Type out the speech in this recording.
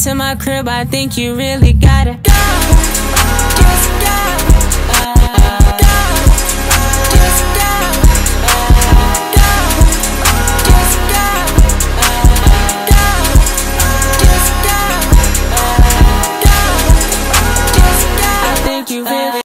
to my crib, I think you really gotta go.